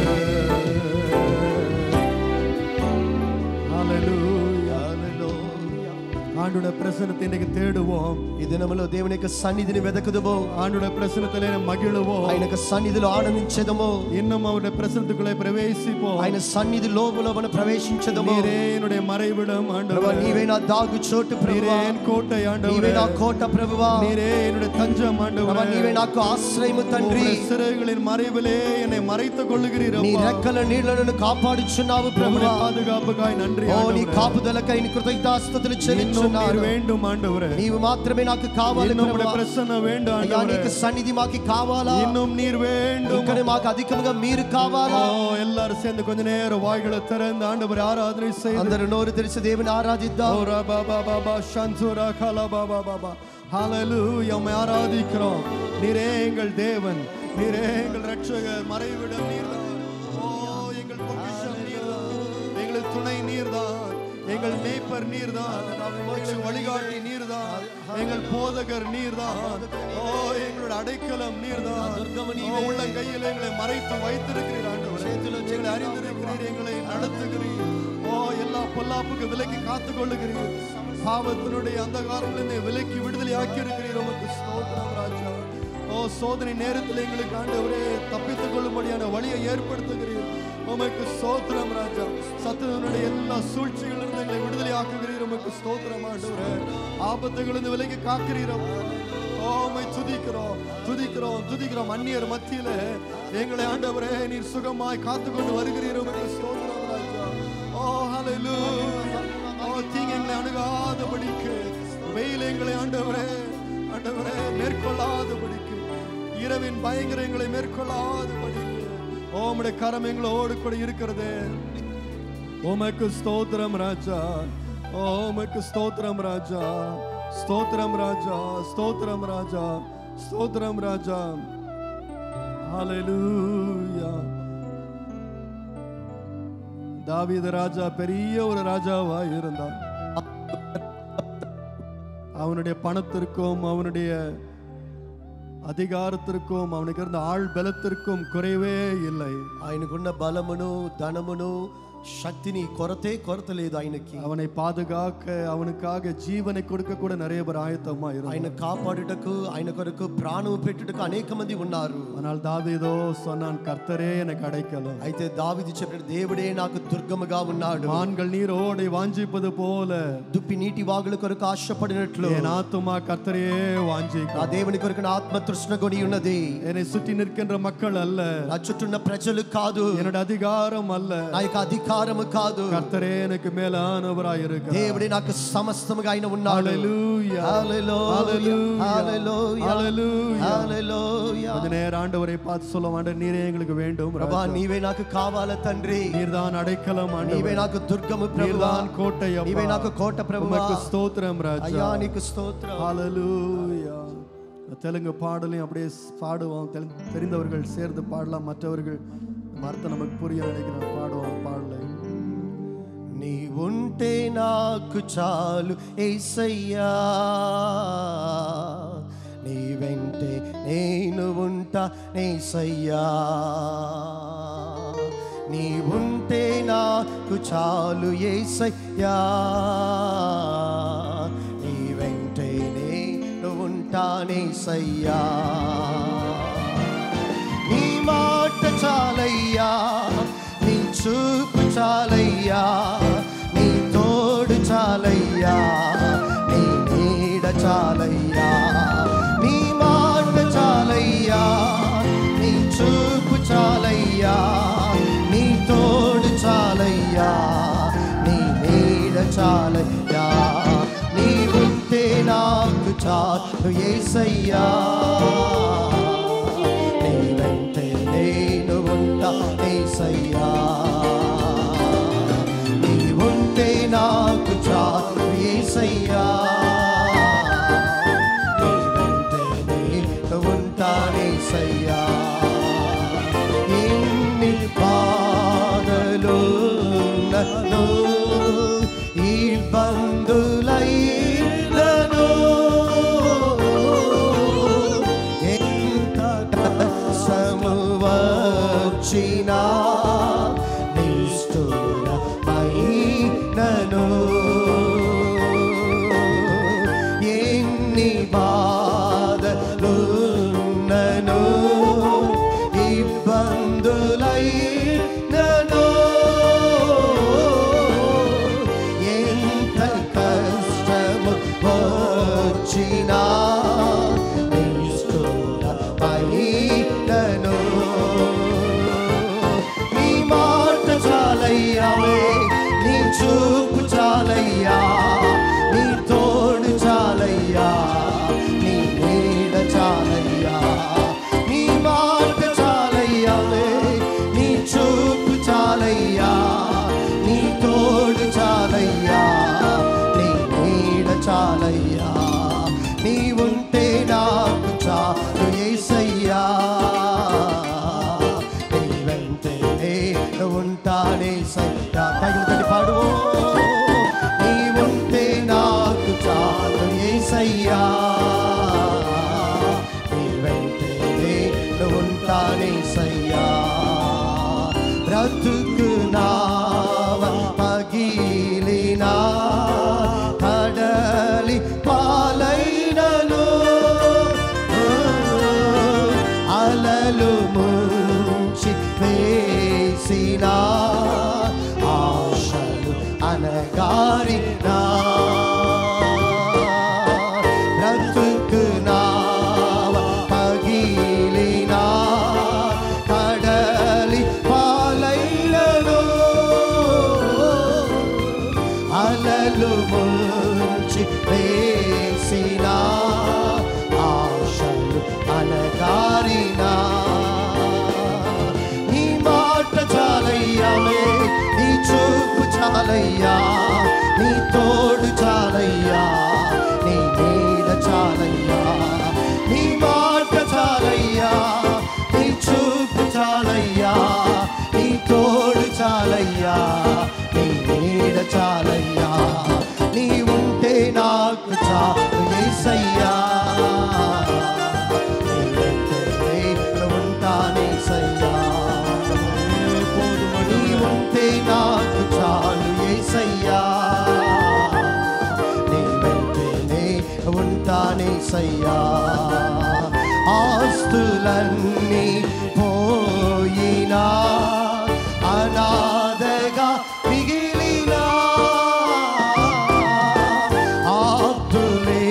ஹalleluya ஹalleluya ஆண்டோட பிரசன்னத்தை இன்னைக்கு தேடுவோம் ఈ దినములో దేవుని యొక్క సన్నిధిని వెదకుదుము ஆண்டோட பிரசன்னத்திலே மகிழுவோம் ఆయన యొక్క సన్నిధిలో ఆనందించెదము இன்னும் அவருடைய பிரசன்னத்துக்குள்ளே பிரவேசிப்போம் ఆయన సన్నిధి లోపల మనం ప్రవేశించదము நீரே என்னுடைய மறைவிடம் ప్రభువా ஆண்டவரே నీవే నా దాగు చోటు நீரே ప్రభువా என் கோட்டை నీవే ஆண்டவரே నా కోట ప్రభువా நீரே என்னுடைய தஞ்சம் ప్రభువా ஆண்டவரே నీవే నాకు ఆశ్రయము తండ్రి உம்முடைய சிறைகளின் மறைவிலே என்னை மறைத்துக் கொள்ளுகிறீர் నీ அப்பா రెక్కల నీళ్లను కాపాడుచున్నావు உம்முடைய ప్రభువా பாதுகாப்புக்காய் நன்றி ఓ నీ ஆண்டவரே కాపుదలకై నీ కృతజ్ఞతాస్తుతులు இன்னும் చెల్లించున్నాను நீர் வேண்டும் ஆண்டவரே నీవు మాత్రమే నాకు కావాలి இன்னும் உம்முடைய ప్రభువా பிரசன்னம் வேண்டும் అయ్యా ஆண்டவரே నీకు సన్నిధి మాకు కావాలా இன்னும் நீர் வேண்டும் ఇక్కడ మాకు అధికముగా మీరు కావాలా ஓ எல்லாரும் சேர்ந்து கொஞ்ச நேரம் வாய்களை திறந்து ஆண்டவரை ஆராதனை செய்து అందరూ నోరు తెరిచి దేవుని ఆరాధిద్దాం ஓ ரபா பாபா பா ஷன்சுரா கலா பாபா பாபா ஹalleluya உம்மை ஆராதிக்கிறோம் நீரே எங்கள் தேவன் நீரே எங்கள் இரட்சகர் மறைவிடம் நீர்தான் ஓ எங்கள் பொக்கிஷம் நீர்தான் எங்கள் துணை நீர்தான் எங்கள் மேய்ப்பர் நீர்தான் எங்கள் வழிகாட்டி நீர்தான் எங்கள் போதகர் நீர்தான் ஓ எங்களோட அடைக்கலம் நீர்தான் ஓ, உள்ளங்கையில் எங்களை மறைத்து வைத்திருக்கிறீர் ஆண்டவரே எங்களை அறிந்திருக்கிறீர் எங்களை நடத்துகிறீர் ஓ எல்லா பொல்லாப்புக்கு விலக்கி காத்துக் கொள்ளுகிறீர் பாவத்தினுடைய அந்த காலத்திலிருந்து விலக்கி விடுதலை ஆக்கி இருக்கிறீர் உமக்கு ஸ்தோத்திரம் ராஜா ஓ சோதனை நேரத்தில் எங்களுக்கு ஆண்டவரே தப்பித்துக் கொள்ளும்படியான வழியை ஏற்படுத்துகிறீர் உமக்கு ஸ்தோத்திரம் ராஜா சத்துருடைய எல்லா சூழ்ச்சிகளிலிருந்து எங்களை விடுதலை ஆக்குகிறீர் உமக்கு ஸ்தோத்திரம் ஆண்டவரே ஆபத்துகளிலிருந்து விலக்கி காக்கிறீர் ஓ உம்மை துதிக்கிறோம் துதிக்கிறோம் துதிக்கிறோம் அந்நியர் மத்தியில எங்களை ஆண்டவரே நீர் சுகமாய் காத்துக்கொண்டு வருகிறீர் உமக்கு ஸ்தோத்திரம் ராஜா ஓ ஹalleluya ஓ தீங்கு எங்களை அணுகாதபடிக்கு வெயில் எங்களை ஆண்டவரே ஆண்டவரே மேற்கொள்ளாதபடிக்கு இரவின் பயங்கரங்களை மேற்கொள்ளாதபடிக்கு ஓ உம்முடைய கரம் எங்களோடு கூட இருக்கிறது உமக்கு ஸ்தோத்திரம் ராஜா ஓ உமக்கு ஸ்தோத்திரம் ராஜா ஸ்தோத்திரம் ராஜா ஸ்தோத்திரம் ராஜா ஸ்தோத்திரம் ராஜா ஹalleluya தாவீது ராஜா பெரிய ஒரு ராஜாவாய் இருந்தான் அவனுடைய பணத்திற்கும் அவனுடைய அதிகாரத்திற்கும் அவனுக்கு இருந்த ஆள் பலத்திற்கும் குறைவே இல்லை ఆయనకున్న బలమును ధనమును శక్తిని కొరతే కొరత లేదు ఆయనకి. அவனை பாதுகாக்க அவனுக்காக ஜீவனை கொடுக்க கூட நிறைய பேர் ஆயத்தமா இருந்தாங்க. ఆయన కాపాడుటకు ఆయన కొరకు ప్రాణం పెట్టుటకు అనేక మంది ఉన్నారు. ஆனால் దావీదో சொன்னான் கர்த்தரே எனக்கு அடைக்கலம். అయితే దావీదు చెప్పాడు దేవుడే నాకు దుర్గముగా ఉన్నాడు. மான்கள் நீரோடை வாஞ்சிப்பது போல దుప్పి నీటి వాగుల కొరకు ఆశపడినట్లు என் ஆத்துமா கர்த்தரையே வாஞ்சிக்கும். నా దేవుని కొరకు నా ఆత్మ తృష్ణగొని ఉన్నది. என்னை சுற்றி நிற்கின்ற மக்கள் அல்ல, నా చుట్టూన్న ప్రజలు కాదు, என்னோட அதிகாரம் அல்ல, నా యొక్క అధికారము కాదు, கர்த்தரே எனக்கு மேலானவராய் இருக்கிறார். దేవుడే నాకు సమస్తముగా ఆయన ఉన్నాడు. హల్లెలూయా హల్లెలూయా హల్లెలూయా హల్లెలూయా హల్లెలూయా. அந்த நேர ஆண்டவரை பார்த்து சொல்ல ஆண்டவரே நீரே எங்களுக்கு வேண்டும். ప్రభువా నీవే నాకు కావాలి తండ్రి. நீர்தான் அடைக்கலம் ஆண்டவரே, నీవే నాకు దుర్గము ప్రభువా, நீர்தான் கோட்டை அப்பா, నీవే నాకు కోట ప్రభువా. உமக்கு ஸ்தோத்திரம் ராஜா. అయ్యా నీకు స్తోత్రం. ஹல்லேலூயா. தெலுங்கு பாடலையும் அப்படியே பாடுவோம். தெரிந்தவர்கள் சேர்ந்து பாடலாம், மற்றவர்கள் அர்த்தம் நமக்கு புரிய நினைக்கிறேன். பாடுவோம் பாடலை. నీ ఉంటే నాకు చాలు యేసయ్యా, నీ వెంటే నేను ఉంటా యేసయ్యా. నీ ఉంటే నాకు చాలు యేసయ్యా, నీ వెంటే నేను ఉంటా యేసయ్యా. నీ మాట చాలయ్యా, నీ చూపు చాలయ్యా, నీ తోడు చాలయ్యా, నీ నీడ చాలయ్యా. నీ మాట చాలయ్యా, నీ చూపు చాలయ్యా, నీ తోడు చాలయ్యా, నీ నీడ చాలయ్యా. నీ ఉంటే నాకు చాలు యేసయ్యా, నీ వెంటే నేను ఉంటా యేసయ్యా. నీ ఉంటే నాకు చాలు యేసయ్యా, నీ వెంటే నేను ఉంటా యేసయ్యా. ఎన్ని బాధలు నన్ను ఇబ్బందులైనను, ఎంత కష్టము వచ్చినా నిష్ఠురమైనను, ఎన్ని బాధలున్నను ఇబ్బందులైనను, ఎంత కష్టము వచ్చినా నిష్ఠురమైనను. నీ మాట చాలయ్యా, నీ చూపు చాలయ్యా, నీ తోడు చాలయ్యా, నీ నీడ చాలయ్యా. నీ మాట చాలయ్యా, నీ చూపు చాలయ్యా, నీ తోడు చాలయ్యా, నీ నీడ చాలయ్యా. నీ ఉంటే నాకు చాలు యేసయ్యా, నీ వెంటే నేను ఉంటానే సయ్యా. కైగులు పాడువో. నీ ఉంటే నాకు చాలు యేసయ్యా, నీ వెంటే నేను ఉంటానే సయ్యా. బ్రతుకు నావ పగిలినా కడలి పాలైనను, అలలు ముంచి వేసినా ఆశలు అనగారినా, బ్రతుకు నావ పగిలినా కడలి పాలైనను, అలలు ముంచి వేసినా ఆశలు అనగారినా. నీ మాట చాలయ్యా, నీ చూపు చాలయ్యా, నీ తోడు చాలయ్యా, నీ నీడ చాలయ్యా. నీ మాట చాలయ్యా, నీ చూపు చాలయ్యా, నీ తోడు చాలయ్యా, నీ నీడ చాలయ్యా. నీ ఉంటే నాకు చాలు యేసయ్యా, నీ వెంటే నేను ఉంటానే సయ్యా. నీ ఉంటే నాకు యేసయ్యా. ఆస్తులన్నీ పోయినా అనాథగా మిగిలినా ఆప్తులే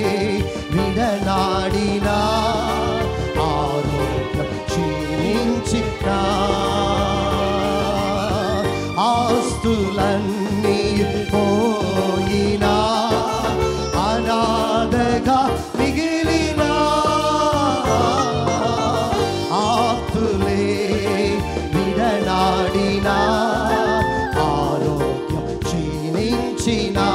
విడనాడినా ఆరోగ్యం క్షీణించినా ఆస్తులన్నీ పోయినా అనాథగా మిగిలినా ఆప్తులే విడనాడినా ఆరోగ్యం క్షీణించినా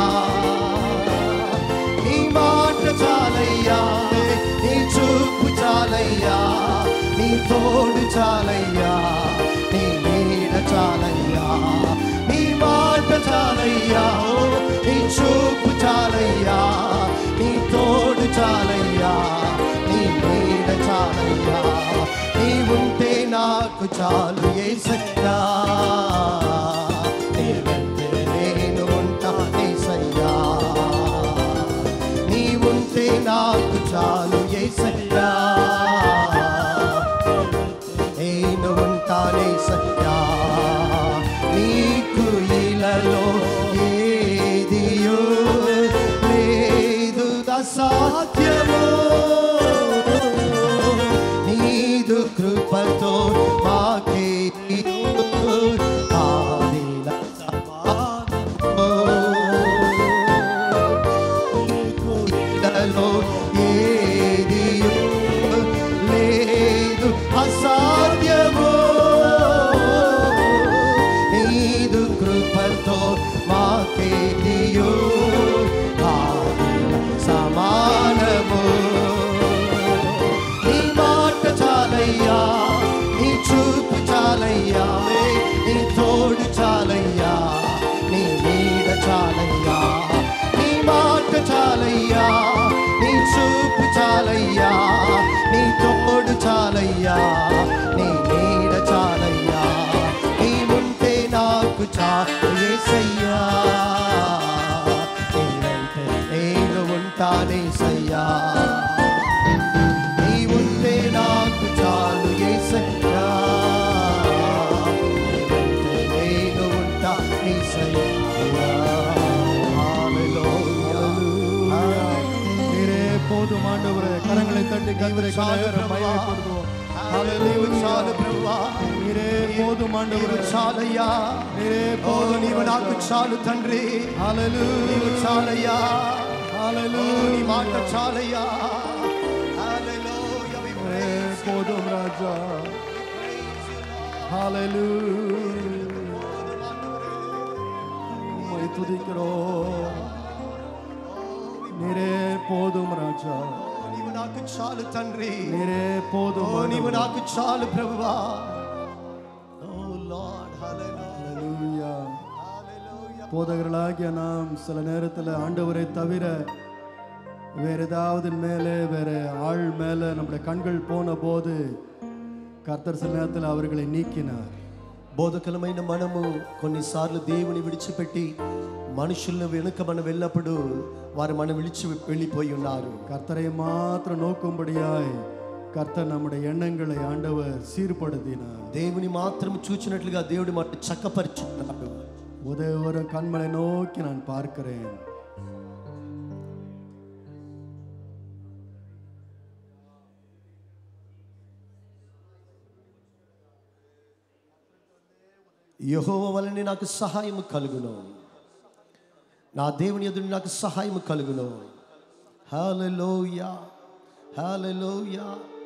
నీ మాట చాలయ్యా, నీ చూపు చాలయ్యా, నీ తోడు చాలయ్యా, నీ నీడ చాలయ్యా. నీ మాట చాలయ్యా, నీ చూపు చాలయ్యా, నీ తోడు చాలయ్యా, నీ నీడ చాలయ్యా. నీ ఉంటే నాకు చాలు యేసయ్యా, నీ వెంటే నేను ఉంటా యేసయ్యా. నీ ఉంటే నాకు చాలు యేసయ్యా, నేను ఉంటానే సయ్యా. నీకు ఇలలో ఏదియో లేదు అసాధ్యమో, నీదు కృపతో మాకే ఆదిల సమానమో. నీకు ఇలలో ఏదియో లేదు అసాధ్యమో, నీదు కృపతో మాకేదియో ఆదిల సమానము. నీ మాట చాలయ్యా, నీ చూపు చాలయ్యా, నీ తోడు చాలయ్యా, నీ నీడ చాలయ్యా. నీ మాట చాలయ్యా, నీ చూపు చాలయ్యా, నీ తోడు చాలయ్యా, నీ నీడ చాలయ్యా. నీ ఉంటే నాకు చాలు యేసయ్యా, నీ వెంటే నేను ఉంటానేసయ్యా. నీ ఉంటే నాకు చాలు యేసయ్యా, నీ వెంటే నేను ఉంటానేసయ్యా. நீரே போதும் ஆண்டவரே. கரங்களை தட்டி கர்த்தரை மகிமைப்படுத்துவோம். நீரே போதும் ஆண்டவரே. చాలయ్యా, நீரே ఓ నీవు నాకు చాలు తండ్రి. నీవు చాలయ్యా, నీ మాట చాలయ్యా. நீரே போதும் ராஜா. ஹalleluya. உம்மை துதிக்கிறோம். நீரே போதும் ராஜா. నీవు నాకు చాలు తండ్రి. நீரே போதும். ఓ నీవు నాకు చాలు ప్రభువా. ఓ లార్డ్ ஹalleluya. போதகர்களாகிய நாம் சில நேரத்தில் ஆண்டவரை தவிர வேற ஏதாவது மேலே வேற ஆள் மேலே நம்முடைய கண்கள் போன போது கர்த்தர் சில நேரத்தில் அவர்களை நீக்கினார். బోధకులమైన మనము కొన్నిసార్లు దేవుని విడిచిపెట్టి మనుషులను వెనుక మనం వెళ్ళప్పుడు వారు మనం విడిచి వెళ్ళిపోయి ఉన్నారు. கர்த்தரை மாத்திரம் நோக்கும்படியாய் கர்த்தர் நம்முடைய எண்ணங்களை ஆண்டவர் சீர்படுத்தினார். దేవుని మాత్రం చూచినట్లుగా దేవుడు మాట చక్కపరుచున్నాడు. உதவி கண்மலை நோக்கி நான் பார்க்கிறேன். యెహోవా వలన నాకు సహాయము కలుగును, నా దేవుని ఎదుట నాకు సహాయము కలుగును. హల్లెలూయా, హల్లెలూయా.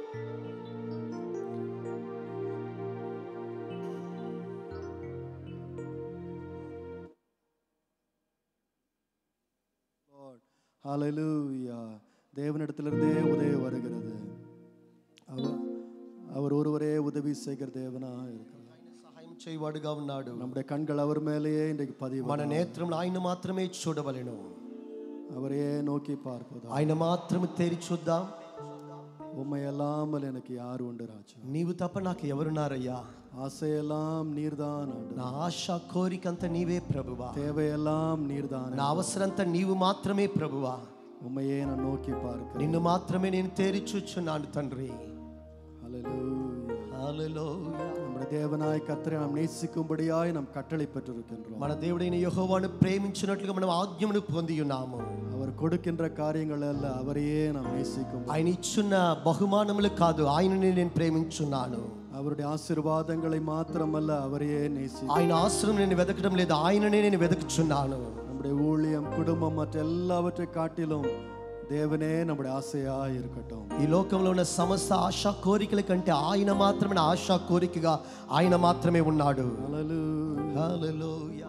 ஹalleluya. தேவனிடத்திலிருந்தே உதவி வருகிறது. அவர் அவர் ஒருவரே உதவி செய்கிற தேவனாக இருக்கிறார். సహాయం చేయవాడుగా ఉన్నాడు. நம்முடைய கண்கள் அவர் மேலேயே இன்றைக்கு பதிவு. మన నేత్రములు ఆయన మాత్రమే చూడవలెను. அவரையே நோக்கி பார்ப்போம். ఆయన మాత్రమే తెరి చూద్దాం. உம்மை அல்லாமல் எனக்கு யார் உண்டு ராஜா? నీవు తప్ప నాకు ఎవరున్నారయ్యా? ஆசையெல்லாம் நீர்தான் ஆண்டவரே. నా ఆశ కోరికంత నీవే ప్రభువా. தேவையெல்லாம் நீர்தான். నా అవసరంతా నీవు మాత్రమే ప్రభువా. ఉమ్మయే నా నోకి పార్క నిన్ను మాత్రమే నేను తేరి చూచున్నాను తండ్రి. హల్లెలూయా హల్లెలూయా. നമ്മുടെ ദേവനായ കർത്താവേ നാം നേസിക്കുംപടിയായി നാം കട്ടളை பெற்றிருக்கின்றோம். మన దేవుడైన యెహోవాను ప్రేమించినట్లుగా మనం ఆజ్ఞను పొంది ఉన్నాము. அவர் கொடுக்கின்ற காரியங்கள் அல்ல, அவரையே நாம் நேசிக்கும். ఆయన ఇచ్చున్న బహుమానములు కాదు, ఆయననే నేను ప్రేమించున్నాను. அவருடைய ఆశీర్వాదங்களை మాత్రమల్ల அவரையே நேசி. ఆయన ఆశ్రయం నేను వెతకడం లేదు, ఆయననే నేను వెతుకుచున్నాను. நம்முடைய ஊழியம், குடும்பம் மற்ற எல்லாவற்றை காட்டிலும் தேவனே நம்முடைய ஆசையா இருக்கட்டும். ఈ లోకంలో ఉన్న సమస్త ఆశా కోరికల కంటే ఆయన మాత్రమే ఆశా కోరికగా ఆయన మాత్రమే ఉన్నాడు. హల్లెలూయా హల్లెలూయా.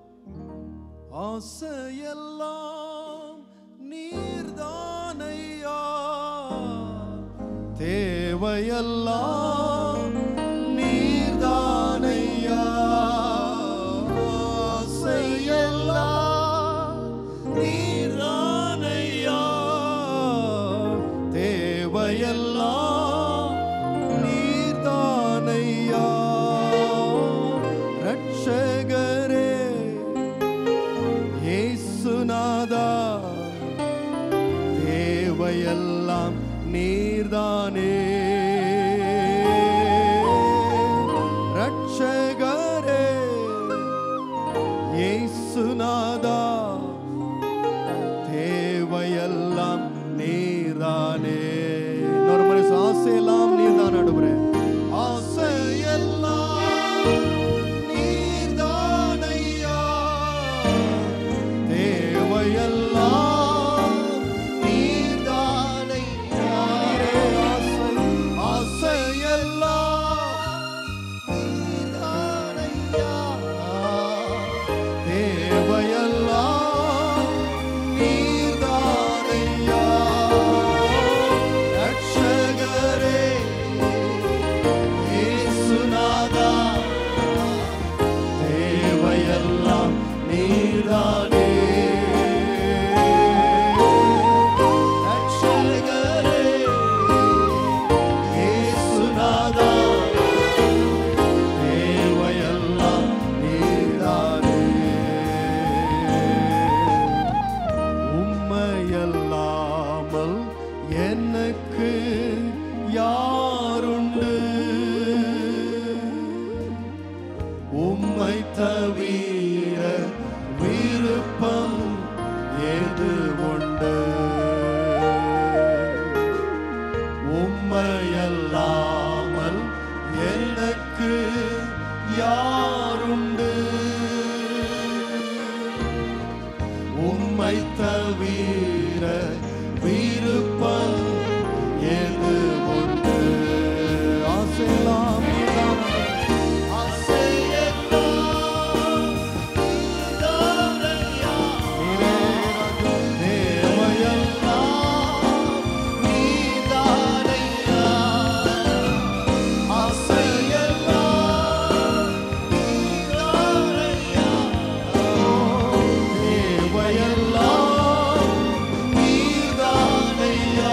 ஆசையெல்லாம் நீர்தானையா, தேவையெல்லாம் நீர்தானையா, ஆசையெல்லாம் நீர்தானையா, தேவையெல்லாம் நீர்தானையா. ரட்சகரே இயேசுநாதா, தேவையெல்லாம் நீர்தானே. ரட்சகரே இயேசுநாதா, தேவையெல்லாம் நீர்தானே. இன்னொரு முறை ஆசையெல்லாம் நீர்தான் ஆண்டவரே, ஆசையெல்லாம் நீர்தானையா, தேவையெல்லாம் நீர்தானையா. ஆசை ஆசையெல்லாம் நீர்தானையா, தேவையெல்லாம் நீர்தானையா. ரட்சகரே இயேசுநாதா, தேவையெல்லாம் நீர்தானே. ரட்சகரே இயேசுநாதா, தேவையெல்லாம் நீர்தானே. உம்மையல்லாமல் எனக்கு யாருண்டு, உம்மை தவிர விருப்பம் ஏது உண்டு. உம்மையல்லாமல் எனக்கு யாருண்டு, உம்மை தவிர விருப்பம் ஏது உண்டு. ஆசையெல்லாம் நீர்தானே, ஆசையெல்லாம் நீர்தானையா, தேவையெல்லாம் நீர்தானையா, ஆசையெல்லாம் நீர்தானையா, தேவையெல்லாம் நீர்தானையா.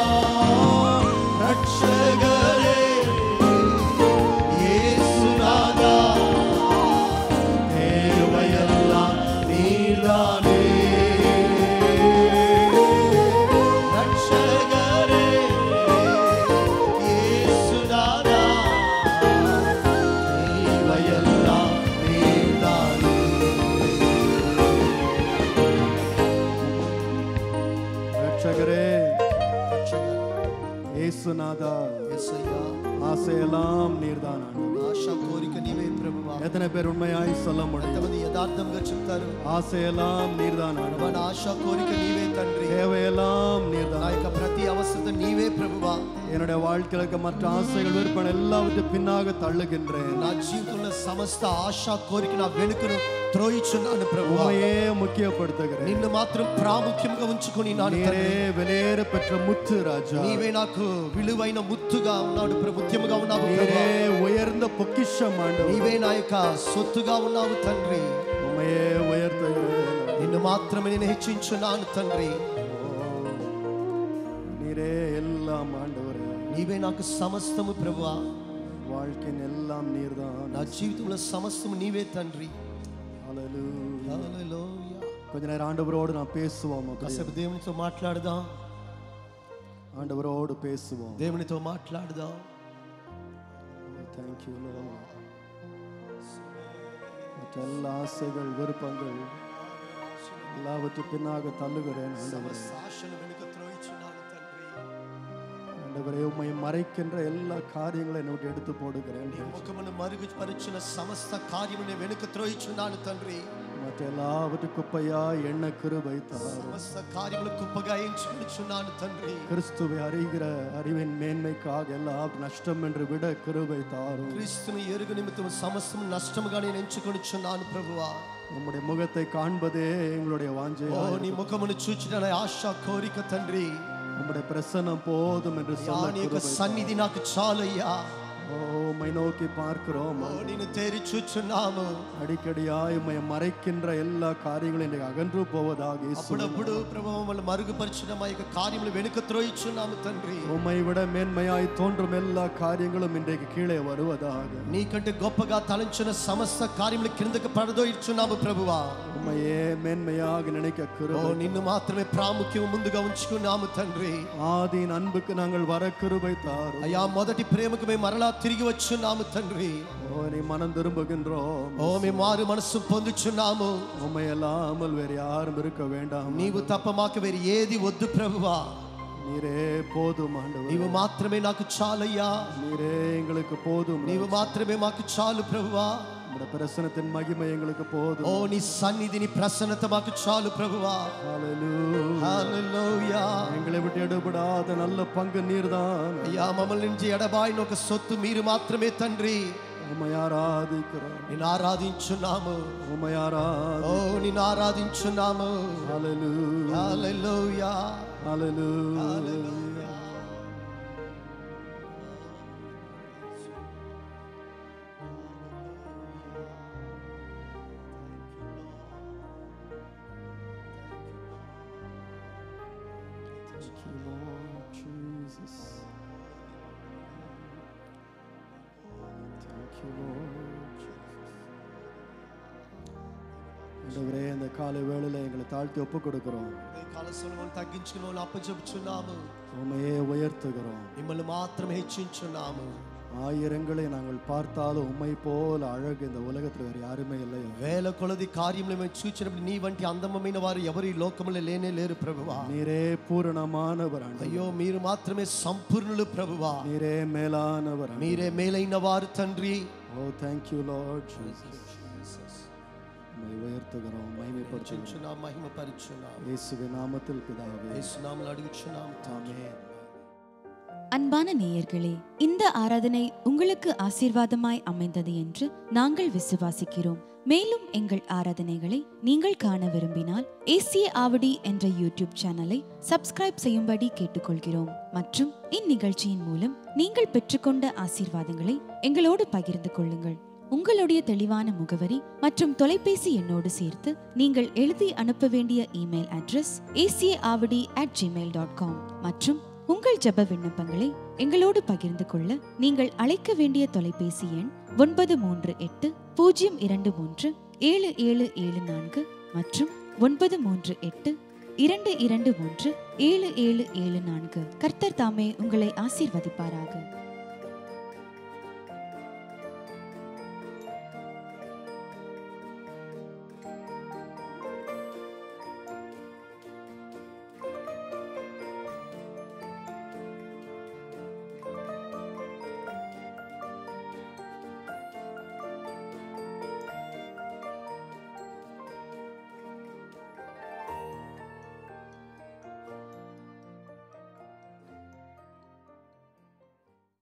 ரட்சகரே இயேசுநாதா, தேவையெல்லாம் நீர்தானே. ரட்சகரே இயேசுநாதா, தேவையெல்லாம் நீர்தானே. ரட்சகரே இயேசுநாதா, యేసయ్యా, ஆசையெல்லாம் நீர்தான் ஆண்டவரே. ఆశా కోరిక నీవే ప్రభువా. எத்தனை பேர் உண்மையாய் சொல்ல முடியும்? ఎంతమంది యథార్థంగా చెప్తారు? ஆசையெல்லாம் நீர்தான் ప్రభువా, ஆண்டவரே, నా ఆశా కోరిక నీవే తండ్రి. தேவையெல்லாம் నా நீர்தான். యొక్క ప్రతి అవసరత నీవే ప్రభువా. என்னுடைய வாழ்க்கையில இருக்க மற்ற ஆசைகள் விருப்பம் எல்லாவற்றையும் பின்னாக தள்ளுகின்றேன். నా జీవితంలో సమస్త ఆశా కోరిక నా వెనుకను త్రోయిచున్నాను ప్రభువా. உண்மையே முக்கியப்படுத்துகிறேன். నిన్ను మాత్రం ప్రాముఖ్యంగా ఉంచుకొని నాను நீரே తండ్రి. வெளியேற பெற்ற முத்து ராஜா, నీవే నాకు విలువైన ముత్తుగా ఉన్నాడు ప్రభు, ముత్యముగా ఉన్నావు நீரே ప్రభువా. உயர்ந்த பொக்கிஷம் ஆண்டவரே, నీవే నా యొక్క సొత్తుగా ఉన్నావు తండ్రి. உண்மையே உயர்த்துகிறேன். నిన్ను మాత్రమే నేను హెచ్చించున్నాను తండ్రి. நீரே எல்லாம் ஆண்டவரே, నీవే నాకు సమస్తము ప్రభువా. வாழ்க்கையின் எல்லாம் நீர்தான். నా జీవితంలో సమస్తము నీవే తండ్రి. హల్లెలూయా. హల్లెలూయా. கொஞ்ச நேரம் ஆண்டவரோடு நான் பேசுவோம். కాసేపు దేవునితో మాట్లాడదాం. ஆண்டவரோடு பேசுவோம். దేవునితో మాట్లాడదాం. Thank you Lord. எல்லா ஆசைகள் விருப்பங்கள் எல்லாவற்றையும் பின்னாக தள்ளுகிறேன் ஆண்டவரே. ஆண்டவரே உம்மை மறைக்கின்ற எல்லா காரியங்களை என்னோட எடுத்து போடுகிறேன். ముఖమును మరుగుపరిచిన సమస్త కార్యమును వెనుక త్రోయిచున్నాను తండ్రి. மற்ற எல்லாவற்றுக்கும் குப்பையா எண்ண கிருபை தாரும். సమస్త కార్యములు కుప్పగా ఎంచుకొనుచున్నాను తండ్రి. கிறிஸ்துவை அறிகிற அறிவின் மேன்மைக்காக எல்லாம் நஷ்டம் என்று விட கிருபை தாரும். క్రీస్తుని ఎరుగు నిమిత్తం సమస్తము నష్టముగా నేను ఎంచుకొనుచున్నాను ప్రభువా. உம்முடைய முகத்தை காண்பதே எங்களுடைய வாஞ்சை. ఓ నీ ముఖమును చూచుటనే ఆశ కోరిక తండ్రి. உம்முடைய பிரசன்னம் போதும் என்று சொல்ல నీ యొక్క సన్నిధి నాకు చాలయ్యా. ஓ உம்மை நோக்கி பார்க்கிறோம். నిన్ను తేరి చూచున్నాము. அடிக்கடியாய் உம்மை மறைக்கின்ற எல்லா காரியங்களும் இன்றைக்கு அகன்று போவதாக అప్పుడప్పుడు ప్రభువు మమ్మల్ని మరుగుపరిచిన మా యొక్క కార్యములు వెనుక త్రోయిచున్నాము తండ్రి. உம்மை விட மேன்மையாய் தோன்றும் எல்லா காரியங்களும் இன்றைக்கு கீழே வருவதாக. నీకంటే గొప్పగా తలంచిన సమస్త కార్యములు కిందకి పడదోయిచున్నాము ప్రభువా. உம்மையே மேன்மையாக நினைக்க கிருபை. ఓ నిన్ను మాత్రమే ప్రాముఖ్యం ముందుగా ఉంచుకున్నాము తండ్రి. ஆதியின் அன்புக்கு நாங்கள் வர கிருபை தாரும். అయ్యా మొదటి ప్రేమకు మేము మరలా తిరిగి వచ్చున్నాము తండ్రి. ஓ நீ மனம் திரும்புகின்றோம். ఓ మేము మారు మనసు పొందుచున్నాము. உம்மை அல்லாமல் வேறு யாரும் இருக்க வேண்டாம். నీవు తప్ప మాకు వేరే ఏది వద్దు ప్రభువా. நீரே போதும் ஆண்டவரே. నీవు మాత్రమే నాకు చాలయ్యా. நீரே எங்களுக்கு போதும். నీవు మాత్రమే మాకు చాలు ప్రభువా. உம்முடைய பிரசன்னத்தின் மகிமை எங்களுக்கு போதும். ఓ నీ సన్నిధి నీ ప్రసన్నత మాకు చాలు ప్రభువా. ஹalleluya హల్లెలూయా. எங்களை விட்டு எடுபடாத நல்ல பங்கு நீர்தான். అయ్యా మమ్మల్ని నుంచి ఎడబాయిన ఒక సొత్తు మీరు మాత్రమే తండ్రి. உம்மை ஆராதிக்கிறோம். నిన్ను ఆరాధించున్నాము. உம்மை ஆராதி. ఓ నిన్ను ఆరాధించున్నాము. ஹalleluya హల్లెలూయా. ஹalleluya హల్లెలూయా. ஆண்டவரே இந்த காலை வேளையில எங்களை தாழ்த்தி ஒப்பு கொடுக்கிறோம். కాలసమును తగ్గించుకుని అప్పచెప్పుచున్నాము. உம்மையே உயர்த்துகிறோம். మిమ్మల్ని మాత్రమే హెచ్చించున్నాము. ஆயிரங்களை நாங்கள் பார்த்தாலும் உம்மை போல அழகு இந்த உலகத்தில் வேறு யாருமே இல்லை. వేల కొలది కార్యములు మేము చూచినప్పుడు నీ వంటి అందమైన వారు ఎవరు ఈ లోకములో లేనే లేరు ప్రభువా. நீரே பூரணமானவர். అయ్యో మీరు మాత్రమే సంపూర్ణులు ప్రభువా. நீரே மேலானவர். మీరే మేలైన వారు తండ్రి. Oh thank you Lord Jesus. உம்மை உயர்த்துகிறோம், மகிமைப்படுத்துகிறோம். మహిమపరచున్నాము. இயேசுவின் நாமத்தில் பிதாவே. యేసు నామములో అడుగుచున్నాము. ఆమేన్. அன்பான நேயர்களே, இந்த ஆராதனை உங்களுக்கு ஆசீர்வாதமாய் அமைந்தது என்று நாங்கள் விசுவாசிக்கிறோம். மேலும் எங்கள் ஆராதனைகளை நீங்கள் காண விரும்பினால் ஏசிய ஆவடி என்ற யூடியூப் சேனலை சப்ஸ்கிரைப் செய்யும்படி கேட்டுக்கொள்கிறோம். மற்றும் இந்நிகழ்ச்சியின் மூலம் நீங்கள் பெற்றுக்கொண்ட ஆசீர்வாதங்களை எங்களோடு பகிர்ந்து கொள்ளுங்கள். உங்களுடைய தெளிவான முகவரி மற்றும் தொலைபேசி எண்ணோடு சேர்த்து நீங்கள் எழுதி அனுப்ப வேண்டிய இமெயில் அட்ரஸ் ஏசிய Avadi at Gmail dot com மற்றும் உங்கள் ஜெப விண்ணப்பங்களை எங்களோடு பகிர்ந்து கொள்ள நீங்கள் அழைக்க வேண்டிய தொலைபேசி எண் ஒன்பது மூன்று எட்டு பூஜ்ஜியம் இரண்டு மூன்று ஏழு ஏழு ஏழு நான்கு மற்றும் ஒன்பது மூன்று எட்டு இரண்டு இரண்டு மூன்று ஏழு ஏழு ஏழு நான்கு. கர்த்தர் தாமே உங்களை ஆசீர்வதிப்பாராக.